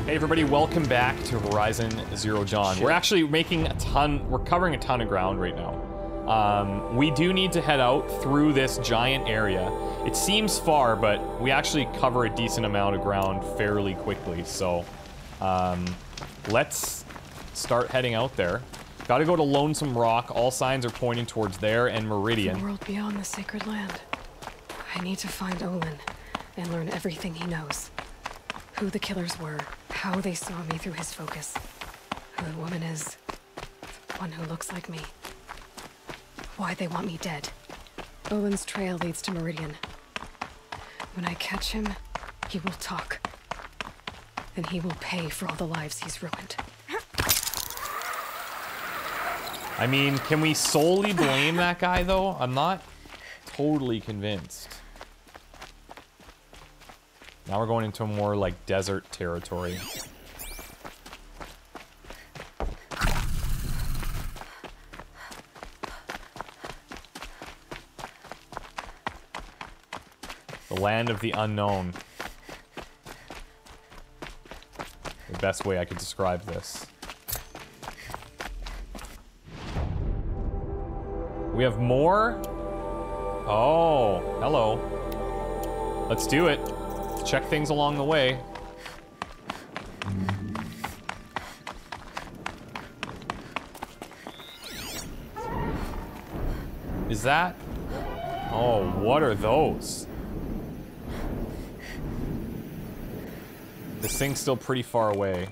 Hey everybody, welcome back to Horizon Zero Dawn. We're actually making a ton, we're covering a ton of ground right now. We do need to head out through this giant area. It seems far, but we actually cover a decent amount of ground fairly quickly, so let's start heading out there. Gotta go to Lonesome Rock. All signs are pointing towards there and Meridian. The world beyond the sacred land. I need to find Olin and learn everything he knows. Who the killers were, how they saw me through his focus, who the woman is, the one who looks like me, why they want me dead. Olin's trail leads to Meridian. When I catch him, he will talk. And he will pay for all the lives he's ruined. I mean, can we solely blame that guy, though? I'm not totally convinced. Now we're going into a more, like, desert territory. The land of the unknown. The best way I could describe this. We have more? Oh, hello. Let's do it. Check things along the way. Is that? Oh, what are those? This thing's still pretty far away.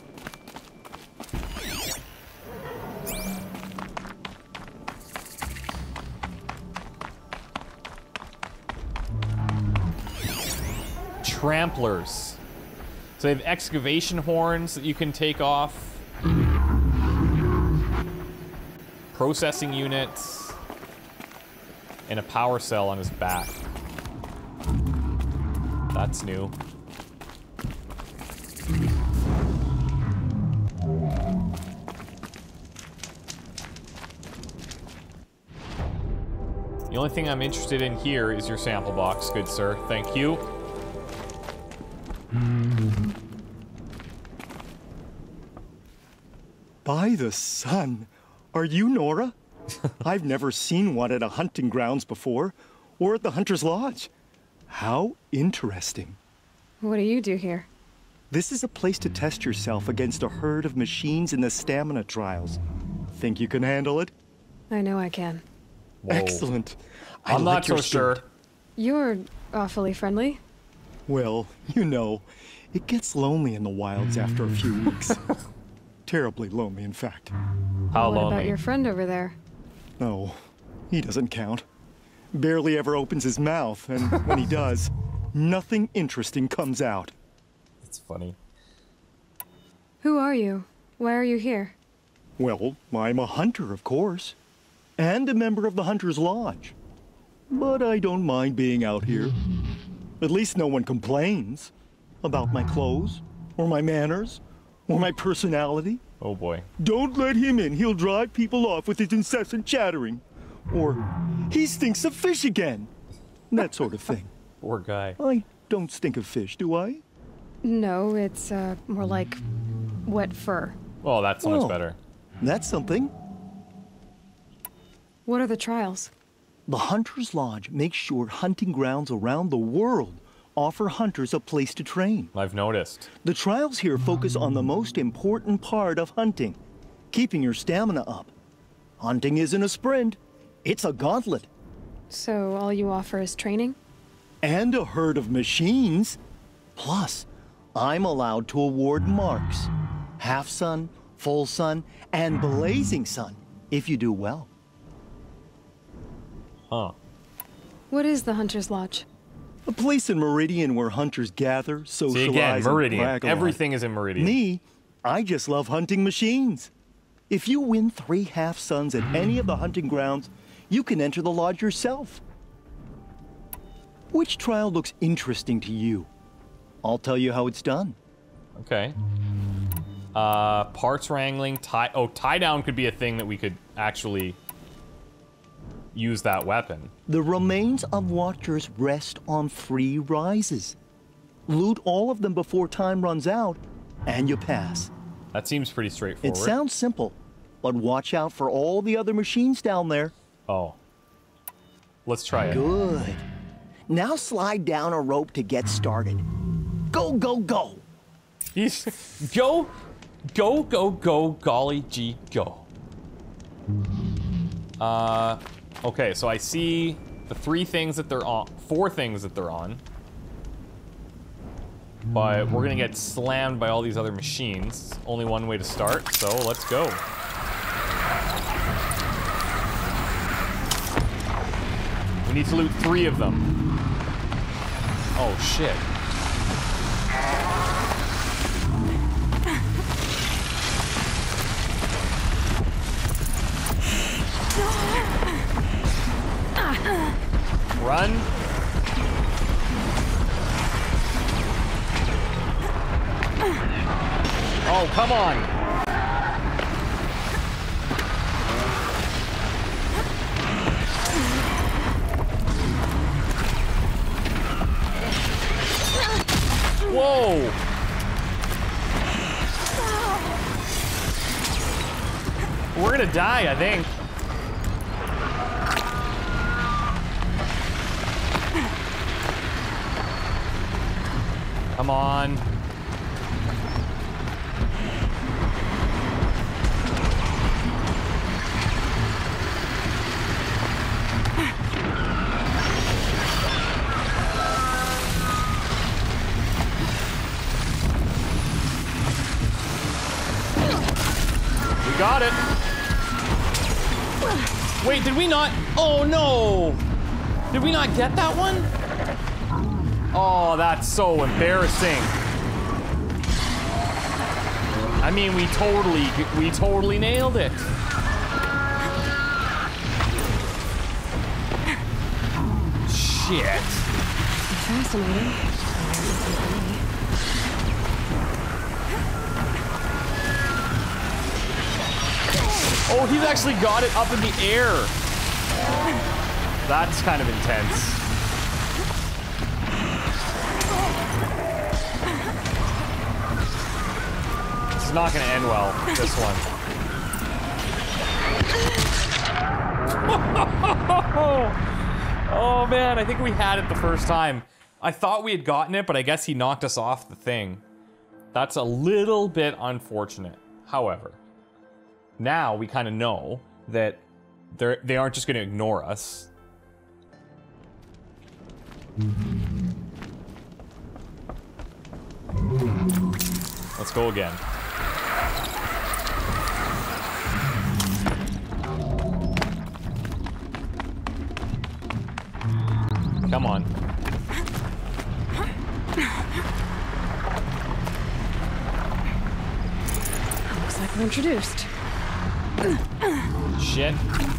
Tramplers. So they have excavation horns that you can take off. Processing units. And a power cell on his back. That's new. The only thing I'm interested in here is your sample box, good sir. Thank you. By the sun, are you Nora? I've never seen one at a hunting grounds before, or at the Hunter's Lodge. How interesting. What do you do here? This is a place to test yourself against a herd of machines in the stamina trials. Think you can handle it? I know I can. Whoa. Excellent. I'm not so sure. You're awfully friendly. Well, you know, it gets lonely in the wilds after a few weeks. Terribly lonely, in fact. How What lonely? about your friend over there? Oh, he doesn't count. Barely ever opens his mouth, and when he does, nothing interesting comes out. It's funny. Who are you? Why are you here? Well, I'm a hunter, of course, and a member of the Hunter's Lodge. But I don't mind being out here. At least no one complains about my clothes, or my manners, or my personality. Oh boy. Don't let him in, he'll drive people off with his incessant chattering. Or, he stinks of fish again. That sort of thing. Poor guy. I don't stink of fish, do I? No, it's more like wet fur. Oh, that's so much Oh. better. That's something. What are the trials? The Hunter's Lodge makes sure hunting grounds around the world offer hunters a place to train. I've noticed. The trials here focus on the most important part of hunting, keeping your stamina up. Hunting isn't a sprint, it's a gauntlet. So all you offer is training? And a herd of machines. Plus, I'm allowed to award marks. Half sun, full sun, and blazing sun, if you do well. Huh. What is the Hunter's Lodge? A place in Meridian where hunters gather, socialize, See again, Meridian. and brag a lot. Everything is in Meridian. Me, I just love hunting machines. If you win 3 half suns at any of the hunting grounds, you can enter the lodge yourself. Which trial looks interesting to you? I'll tell you how it's done. Okay. Parts wrangling, tie down could be a thing that we could actually use that weapon. The remains of watchers rest on free rises. Loot all of them before time runs out, and you pass. That seems pretty straightforward. It sounds simple, but watch out for all the other machines down there. Oh. Let's try it. Good. Now slide down a rope to get started. Go, go, go. He's go, go, go, go, golly gee, go. Okay, so I see the 3 things that they're on, 4 things that they're on. But we're gonna get slammed by all these other machines. Only one way to start, so let's go. We need to loot 3 of them. Oh shit. Run. Oh, come on. Whoa. We're gonna die, I think. Come on. We got it. Wait, did we not? Oh no! Did we not get that one? Oh, that's so embarrassing. I mean, we totally nailed it. Shit. Fascinating. Oh, he's actually got it up in the air. That's kind of intense. This is not gonna end well, this one. Oh man, I think we had it the first time. I thought we had gotten it, but I guess he knocked us off the thing. That's a little bit unfortunate. However, now we kind of know that they aren't just going to ignore us. Let's go again. Come on. Looks like we're introduced. Shit.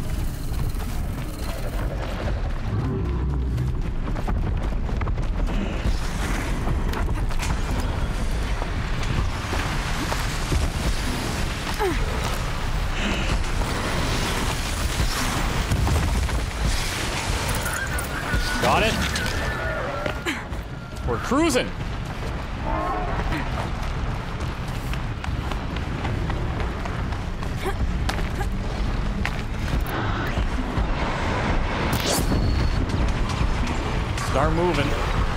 Got it. We're cruising. Start moving.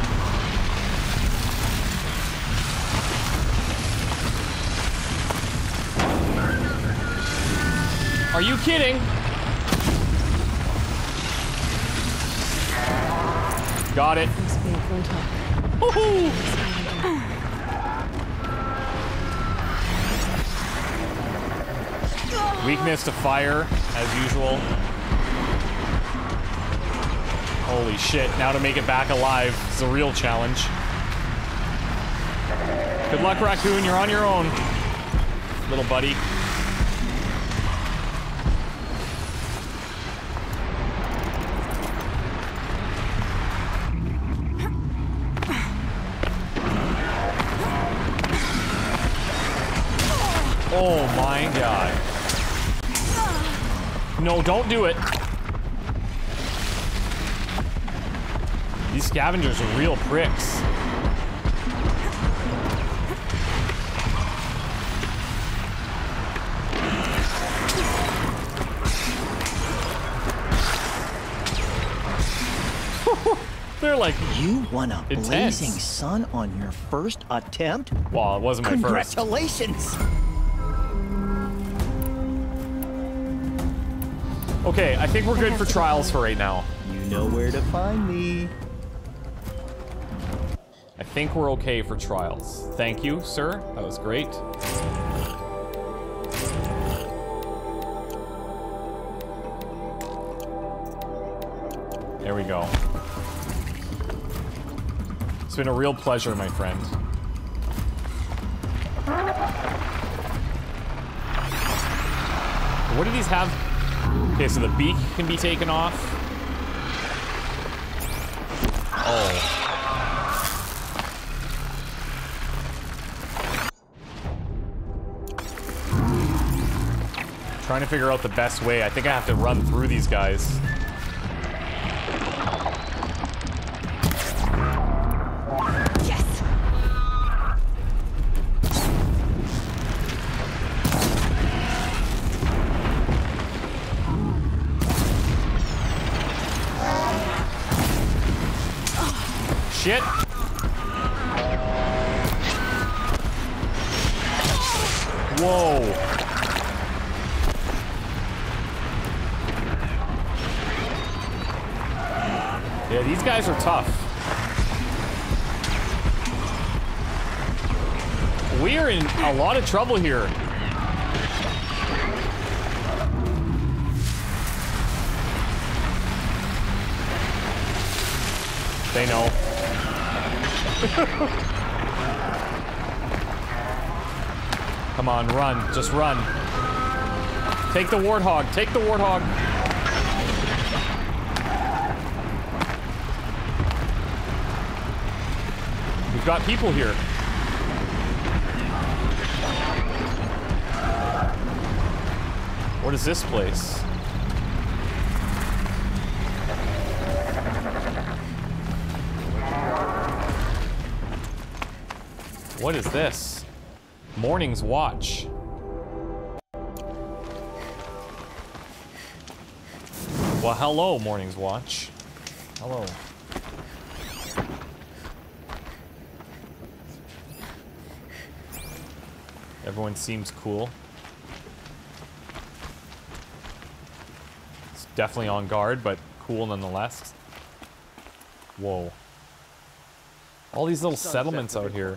Are you kidding? Got it. Woohoo! Weakness to fire, as usual. Holy shit, now to make it back alive is a real challenge. Good luck, Raccoon, you're on your own, little buddy. Oh my god. No, don't do it. These scavengers are real pricks. They're like, You won a intense. blazing sun on your first attempt? Well, it wasn't my first. Congratulations! Okay, I think we're good for trials for right now. You know where to find me. I think we're okay for trials. Thank you, sir. That was great. There we go. It's been a real pleasure, my friend. What do these have? Okay, so the beak can be taken off. Oh. Trying to figure out the best way. I think I have to run through these guys. Yes. Shit. Whoa. Yeah, these guys are tough. We are in a lot of trouble here. They know. Come on, run. Just run. Take the warthog. Take the warthog. We've got people here. What is this place? What is this? Morning's Watch. Well, hello, Morning's Watch. Hello. Everyone seems cool. It's definitely on guard, but cool nonetheless. Whoa. All these little settlements out here.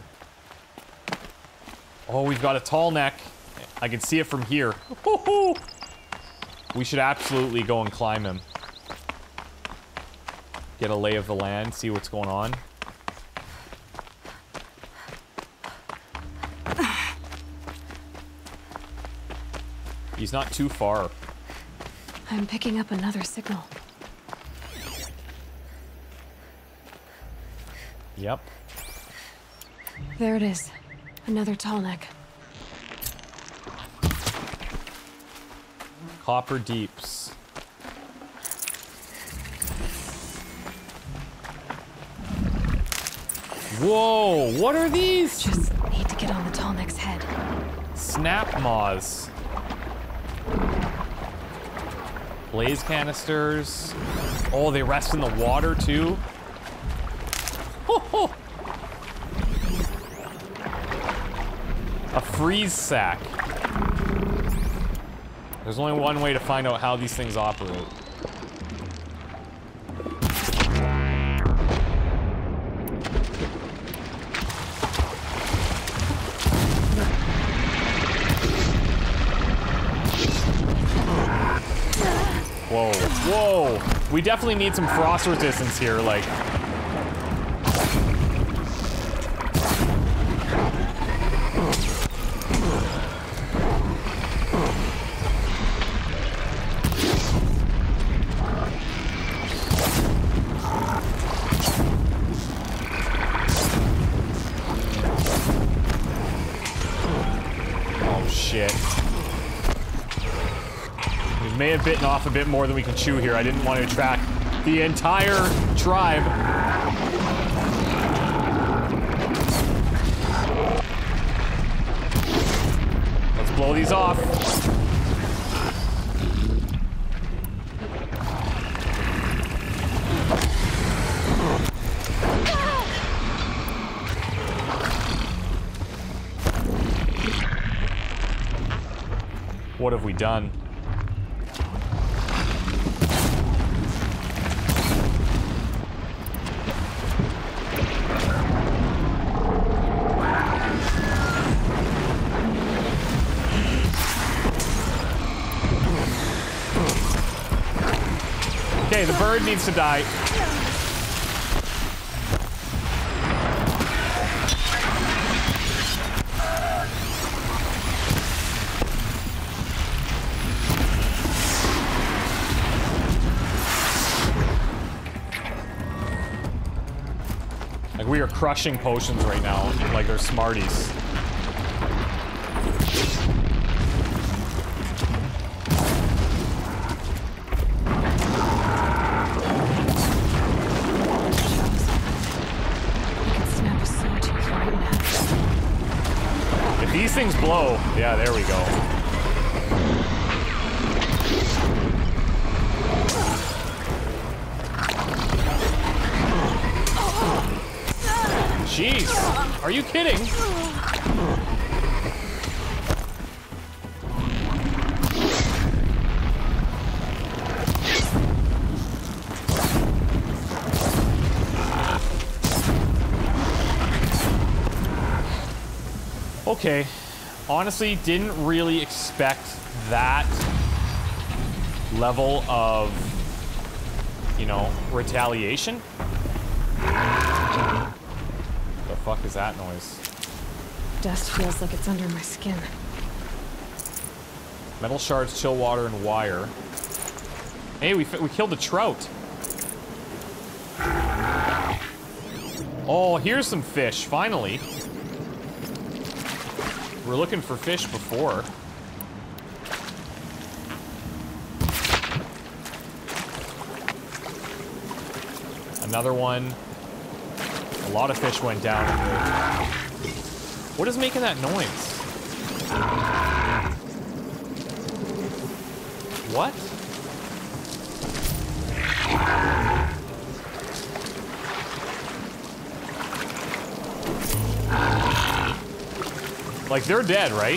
Oh, we've got a tall neck. I can see it from here. Woohoo! We should absolutely go and climb him. Get a lay of the land, see what's going on. He's not too far. I'm picking up another signal. Yep. There it is. Another tall neck. Copper Deeps. Whoa, what are these? Just need to get on the tall neck's head. SNAPMAWS. Blaze canisters. Oh, they rest in the water too. Ho-ho. A freeze sack. There's only one way to find out how these things operate. Whoa, whoa. We definitely need some frost resistance here, like. May have bitten off a bit more than we can chew here. I didn't want to attract the entire tribe. Let's blow these off. What have we done? Okay, the bird needs to die. Like, we are crushing potions right now, like they're Smarties. These things blow. Yeah, there we go. Jeez, are you kidding? Okay. Honestly, didn't really expect that level of, you know, retaliation. What the fuck is that noise? Dust feels like it's under my skin. Metal shards, chill water, and wire. Hey, we killed a trout. Oh, here's some fish, finally. We're looking for fish before. Another one. A lot of fish went down. What is making that noise? What? Like, they're dead, right?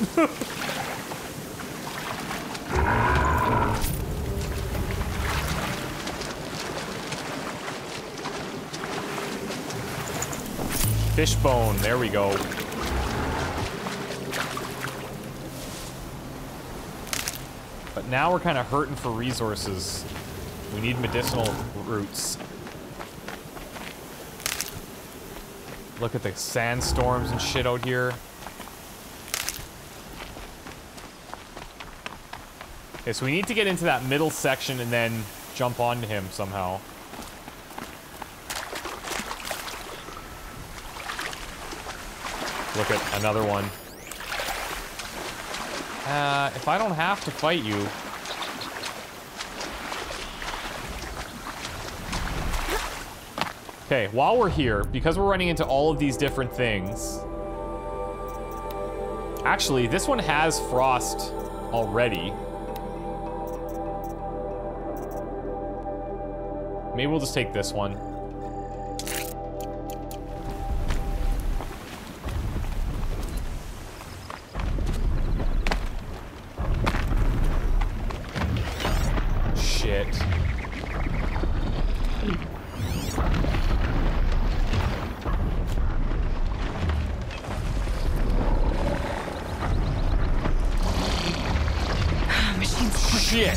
Fishbone, there we go. But now we're kind of hurting for resources. We need medicinal roots. Look at the sandstorms and shit out here. Okay, so we need to get into that middle section and then jump onto him somehow. Look at another one. If I don't have to fight you... Okay, while we're here, because we're running into all of these different things... Actually, this one has frost already. Maybe we'll just take this one. Shit. Shit.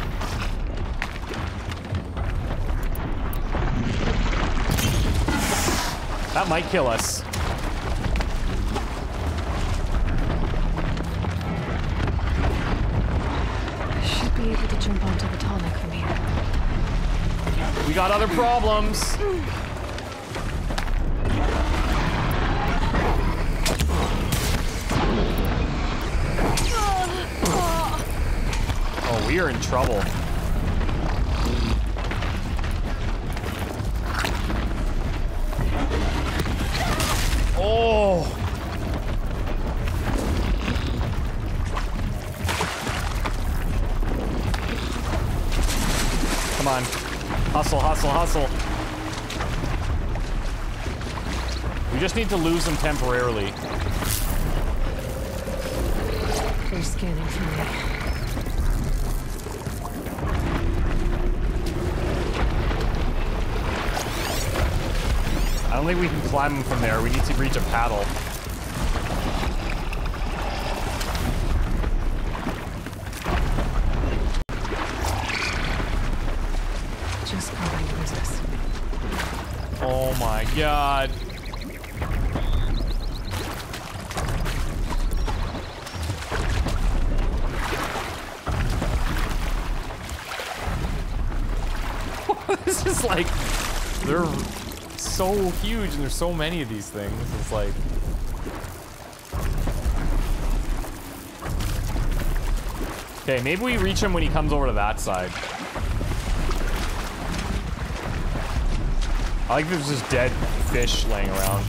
That might kill us. I should be able to jump onto the Tallneck from here. We got other problems. Oh, we are in trouble. Oh! Come on. Hustle, hustle, hustle. We just need to lose them temporarily. They're scanning for me. I don't think we can climb them from there. We need to reach a paddle. Just going to use this. Oh my god. This is like, they're so huge and there's so many of these things. It's like, okay, maybe we reach him when he comes over to that side. I like there's just dead fish laying around.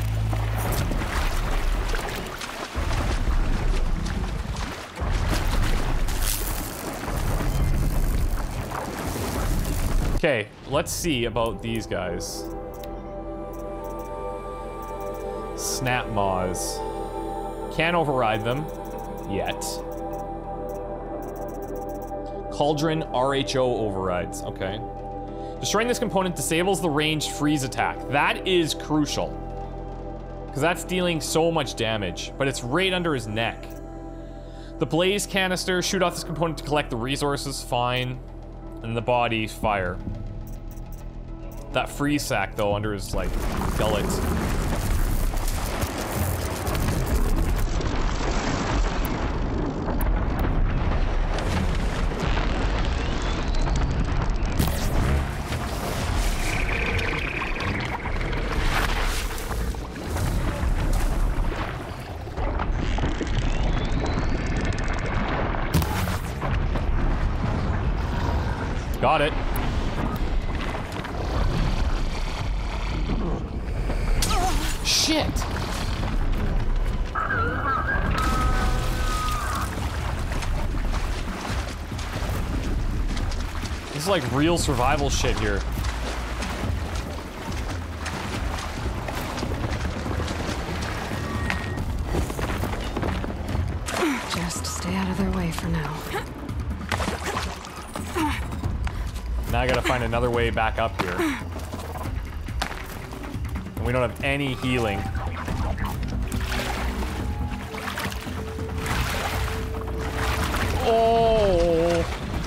Okay, let's see about these guys. SNAPMAWS. Can't override them yet. Cauldron RHO overrides. Okay. Destroying this component disables the ranged freeze attack. That is crucial. Because that's dealing so much damage. But it's right under his neck. The blaze canister. Shoot off this component to collect the resources. Fine. And the body, fire. That freeze sack, though, under his, like, gullet. Got it. Shit! This is like real survival shit here. Just stay out of their way for now. Now I gotta find another way back up here. And we don't have any healing. Oh!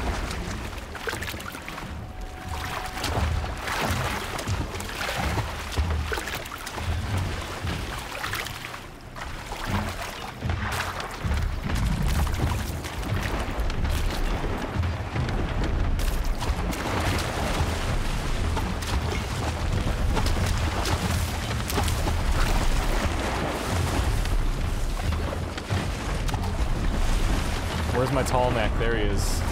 Where's my tall neck? There he is.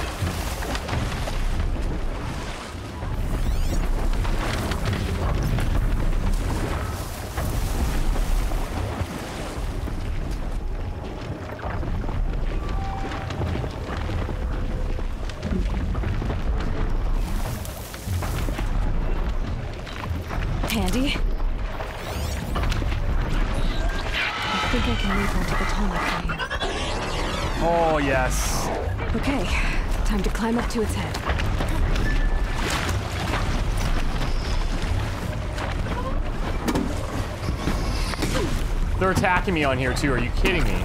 Handy? I think I can move onto the tall neck for you. Oh, yes. Okay, time to climb up to its head. They're attacking me on here, too. Are you kidding me?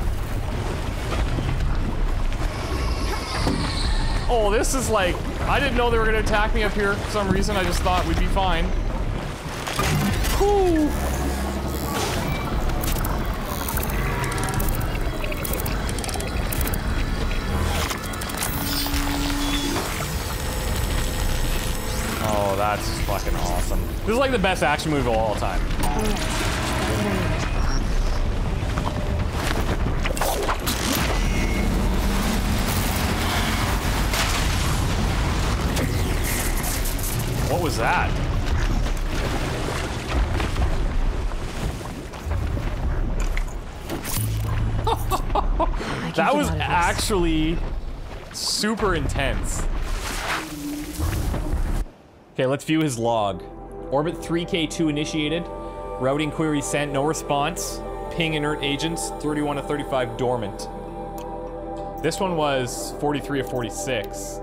Oh, this is like... I didn't know they were going to attack me up here for some reason. I just thought we'd be fine. Whew. Oh, that's fucking awesome. This is like the best action movie of all time. What was that? That was actually super intense. Okay, let's view his log. Orbit 3K2 initiated. Routing query sent, no response. Ping inert agents, 31 to 35 dormant. This one was 43 of 46.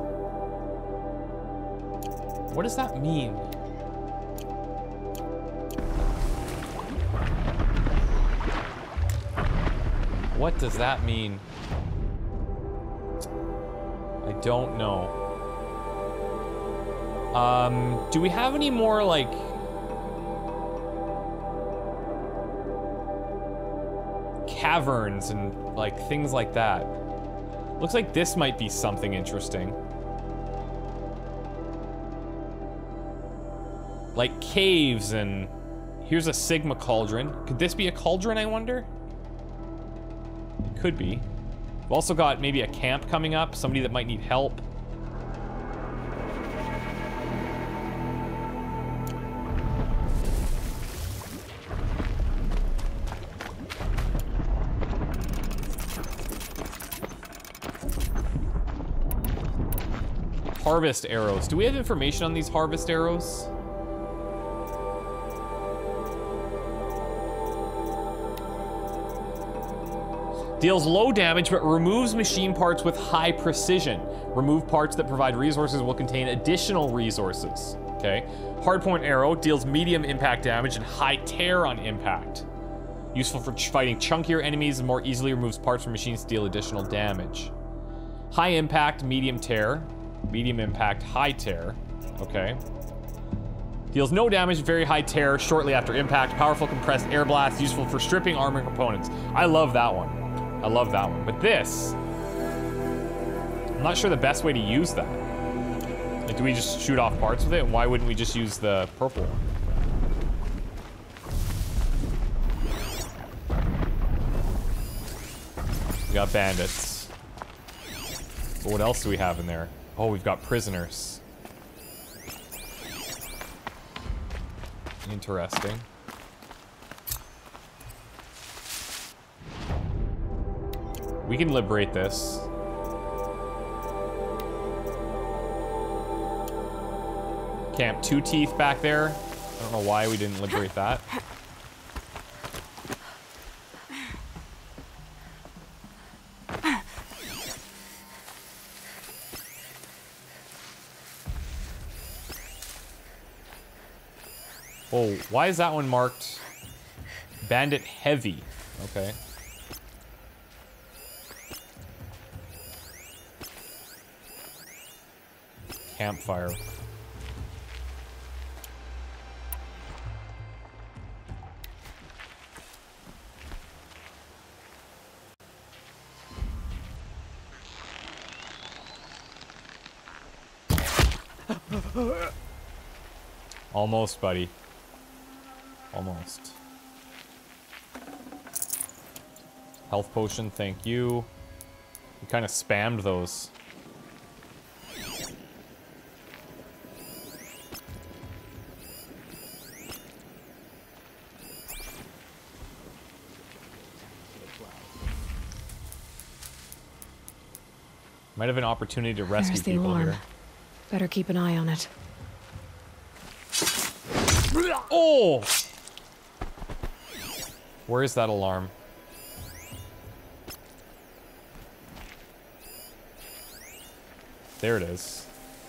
What does that mean? What does that mean? I don't know. Do we have any more, like... caverns and, like, things like that? Looks like this might be something interesting. Like caves, and here's a Sigma cauldron. Could this be a cauldron, I wonder? It could be. We've also got maybe a camp coming up, somebody that might need help. Harvest arrows. Do we have information on these harvest arrows? Deals low damage, but removes machine parts with high precision. Remove parts that provide resources will contain additional resources. Okay. Hardpoint arrow deals medium impact damage and high tear on impact. Useful for fighting chunkier enemies and more easily removes parts from machines to deal additional damage. High impact, medium tear. Medium impact, high tear. Okay. Deals no damage, very high tear shortly after impact. Powerful compressed air blast, useful for stripping armor components. I love that one. I love that one. But this, I'm not sure the best way to use that. Like, do we just shoot off parts with it? Why wouldn't we just use the purple one? We got bandits. But what else do we have in there? Oh, we've got prisoners. Interesting. We can liberate this. Camp Two Teeth back there. I don't know why we didn't liberate that. Oh, why is that one marked Bandit Heavy? Okay. Campfire. Almost, buddy. Almost. Health potion, thank you. We kind of spammed those. Might have an opportunity to rescue There's the people alarm. here. Better keep an eye on it. Oh! Where is that alarm? There it is.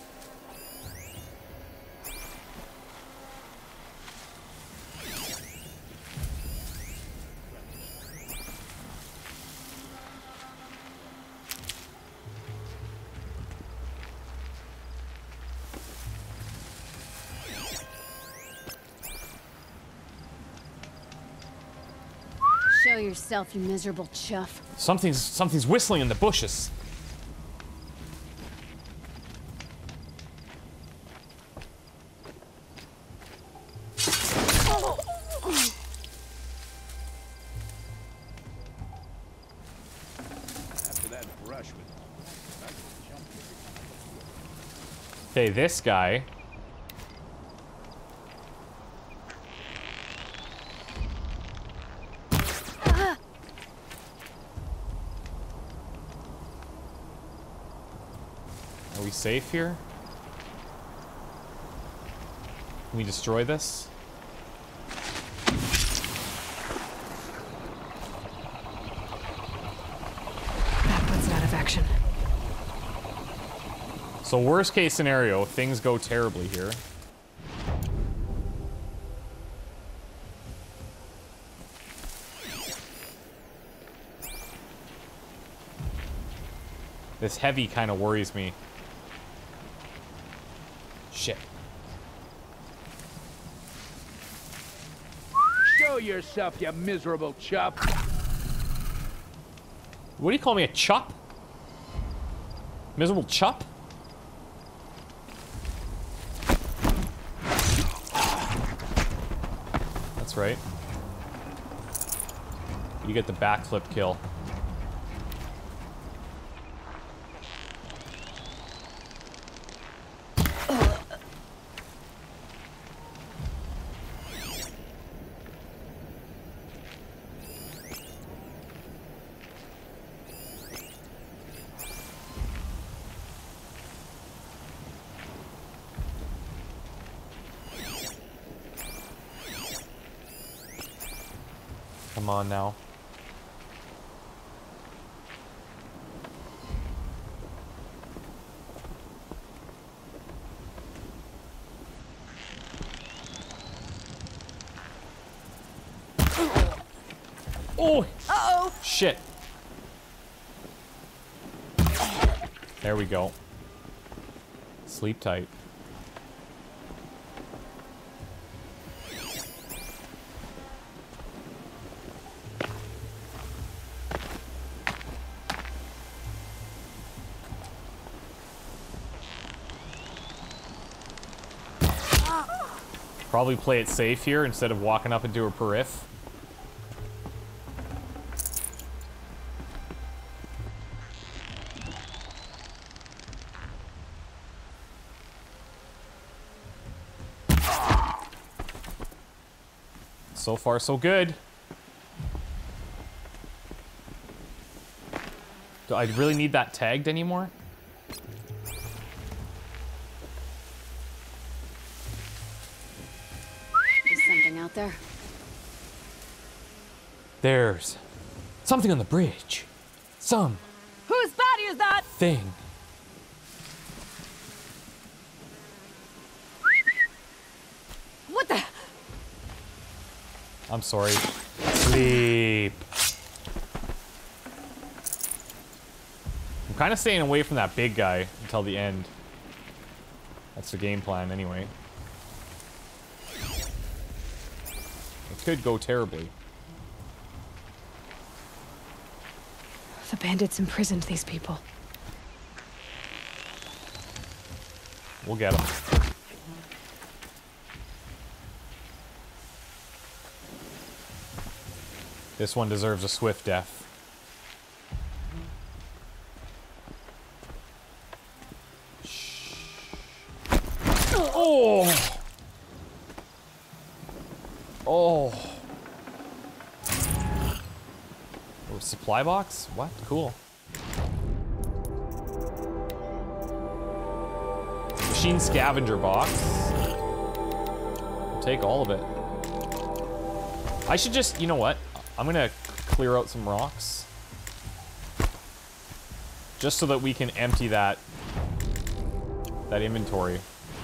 Show yourself, you miserable chuff. Something's whistling in the bushes. Okay, this guy. Are we safe here? Can we destroy this? That puts it out of action. So worst case scenario, things go terribly here. This heavy kind of worries me. Shit. Show yourself, you miserable chump. What do you call me, a chop? Miserable chop? That's right. You get the backflip kill. Come on now. Oh! Uh-oh! Shit. There we go. Sleep tight. Probably play it safe here instead of walking up into her periph. So far, so good. Do I really need that tagged anymore? There. There's something on the bridge. Some. Whose body is that? Thing. What the? I'm sorry. Sleep. I'm kind of staying away from that big guy until the end. That's the game plan anyway. Could go terribly. The bandits imprisoned these people. We'll get them. This one deserves a swift death. Shh. Oh! Oh. Oh, supply box? What? Cool. Machine scavenger box. I'll take all of it. I should just, you know what? I'm gonna clear out some rocks. Just so that we can empty that inventory.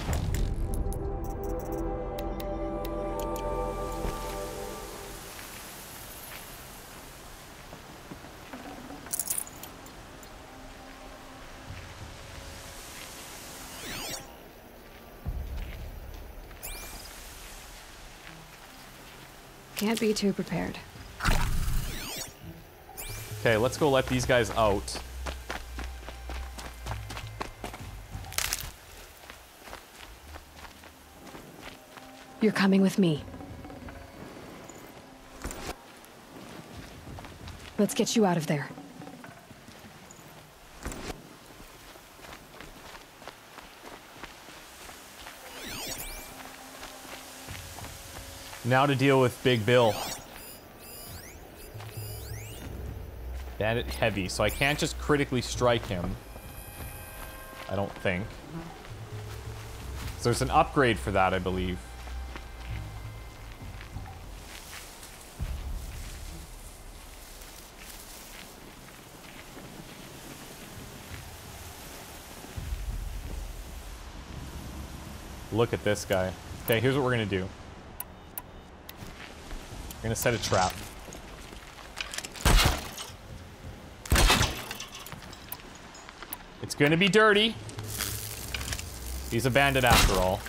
Can't be too prepared. Okay, let's go let these guys out. You're coming with me. Let's get you out of there. Now to deal with Big Bill. Bandit heavy, so I can't just critically strike him. I don't think. So there's an upgrade for that, I believe. Look at this guy. Okay, here's what we're gonna do. We're gonna set a trap. It's gonna be dirty. He's a bandit after all.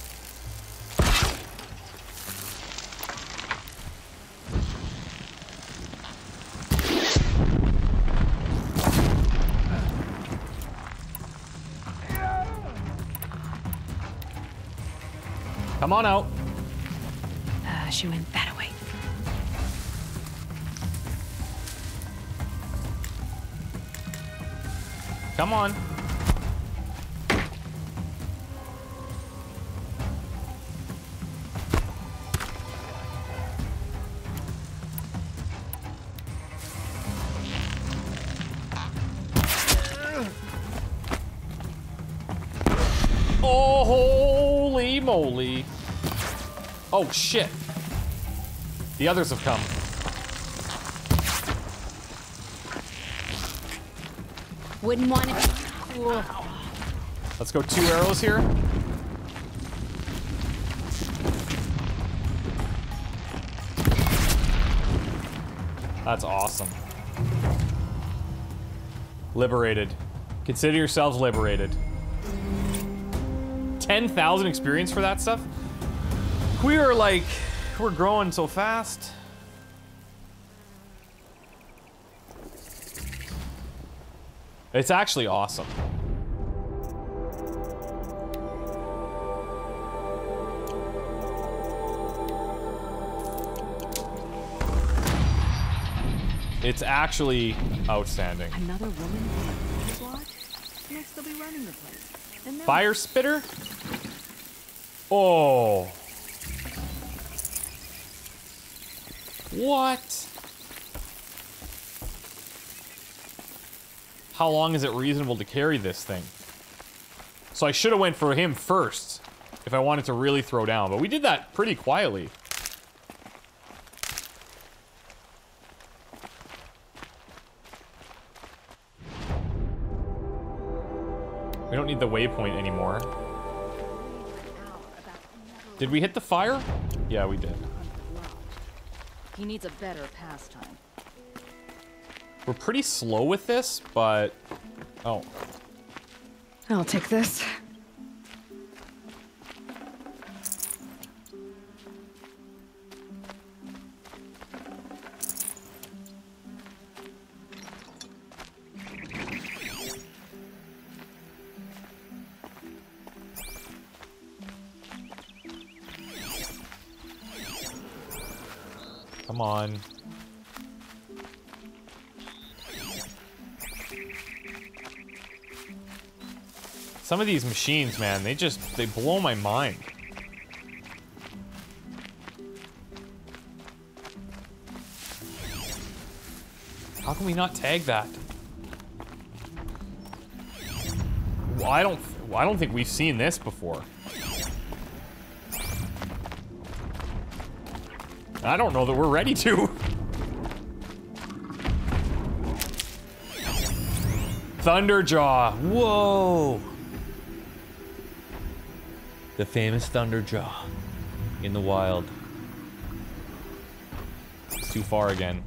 Come on out. She went that way. Come on. Oh, holy moly. Oh, shit. The others have come. Wouldn't want it. Let's go 2 arrows here. That's awesome. Liberated. Consider yourselves liberated. 10,000 experience for that stuff? We're growing so fast. It's actually awesome. It's actually outstanding. Another woman in the squad? Next they'll be running the place. And Fire spitter? Oh. What? How long is it reasonable to carry this thing? So I should have went for him first if I wanted to really throw down, but we did that pretty quietly. We don't need the waypoint anymore. Did we hit the fire? Yeah, we did. he needs a better pastime. We're pretty slow with this, but... Oh. I'll take this. Come on. Some of these machines, man, they blow my mind. How can we not tag that? Well, I don't think we've seen this before. I don't know that we're ready to. Thunderjaw. Whoa. The famous Thunderjaw in the wild. It's too far again.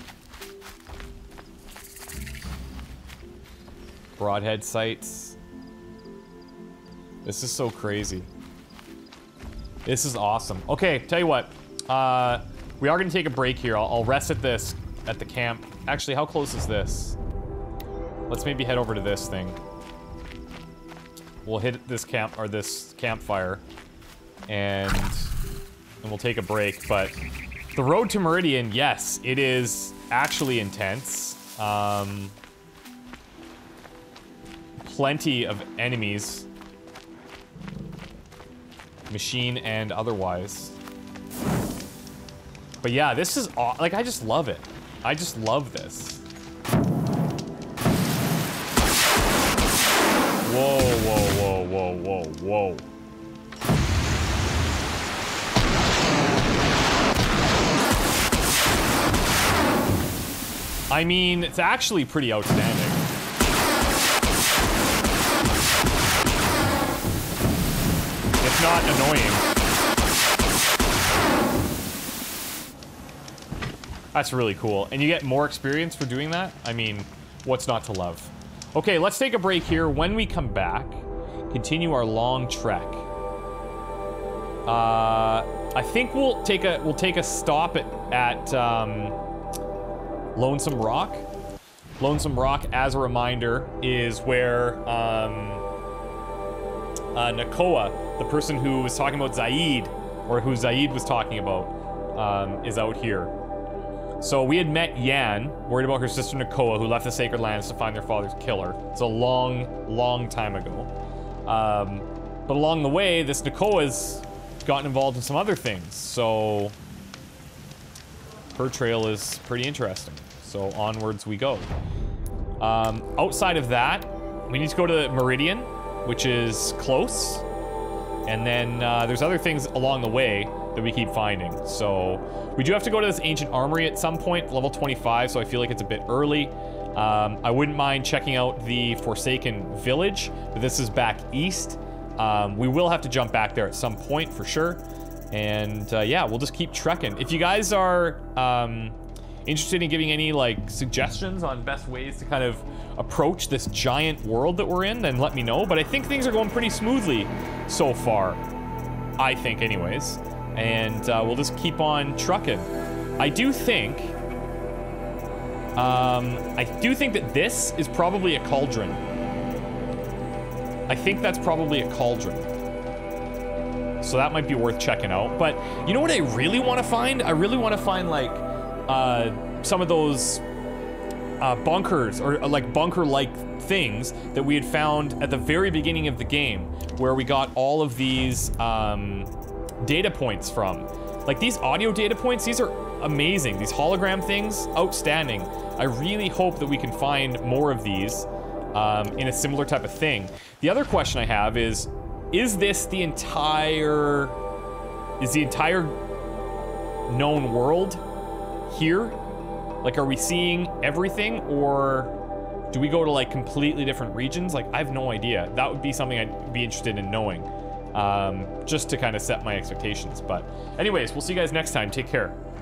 Broadhead sights. This is so crazy. This is awesome. Okay, tell you what. We are gonna take a break here. I'll rest at the camp. Actually, how close is this? Let's maybe head over to this thing. We'll hit this campfire, and we'll take a break. But the road to Meridian, yes, it is actually intense. Plenty of enemies, machine and otherwise. But yeah, this is like, I just love it. I just love this. Whoa, whoa, whoa, whoa, whoa, whoa. I mean, it's actually pretty outstanding. If not not annoying. That's really cool. And you get more experience for doing that? I mean, what's not to love? Okay, let's take a break here. When we come back, continue our long trek. I think we'll take a stop at Lonesome Rock. Lonesome Rock, as a reminder, is where Nakoa, the person who was talking about Zaid, or who Zaid was talking about, is out here. So we had met Yan, worried about her sister Nakoa, who left the Sacred Lands to find their father's killer. It's a long, long time ago. But along the way, this Nakoa's gotten involved in some other things, so her trail is pretty interesting. So onwards we go. Outside of that, we need to go to Meridian, which is close. And then there's other things along the way that we keep finding. So we do have to go to this ancient armory at some point, level 25, so I feel like it's a bit early. I wouldn't mind checking out the Forsaken Village, but this is back east. We will have to jump back there at some point for sure. And yeah, we'll just keep trekking. If you guys are interested in giving any like suggestions on best ways to kind of approach this giant world that we're in, then let me know. But I think things are going pretty smoothly so far, I think anyways. And we'll just keep on trucking. I do think that this is probably a cauldron. I think that's probably a cauldron. So that might be worth checking out. But you know what I really want to find? I really want to find like some of those bunkers, or like bunker-like things that we had found at the very beginning of the game, where we got all of these data points from. Like these audio data points, these are amazing. These hologram things, outstanding. I really hope that we can find more of these in a similar type of thing. The other question I have is this the entire known world here? Like, are we seeing everything, or do we go to like completely different regions? Like, I have no idea. That would be something I'd be interested in knowing, just to kind of set my expectations. But anyways, we'll see you guys next time. Take care.